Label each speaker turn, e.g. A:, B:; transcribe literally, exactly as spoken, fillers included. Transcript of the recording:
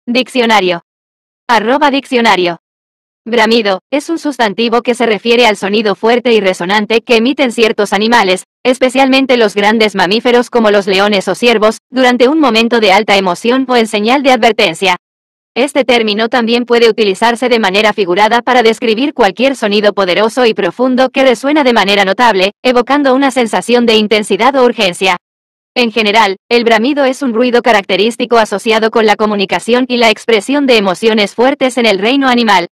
A: Diccionario. Arroba diccionario. Bramido, es un sustantivo que se refiere al sonido fuerte y resonante que emiten ciertos animales, especialmente los grandes mamíferos como los leones o ciervos, durante un momento de alta emoción o en señal de advertencia. Este término también puede utilizarse de manera figurada para describir cualquier sonido poderoso y profundo que resuena de manera notable, evocando una sensación de intensidad o urgencia. En general, el bramido es un ruido característico asociado con la comunicación y la expresión de emociones fuertes en el reino animal.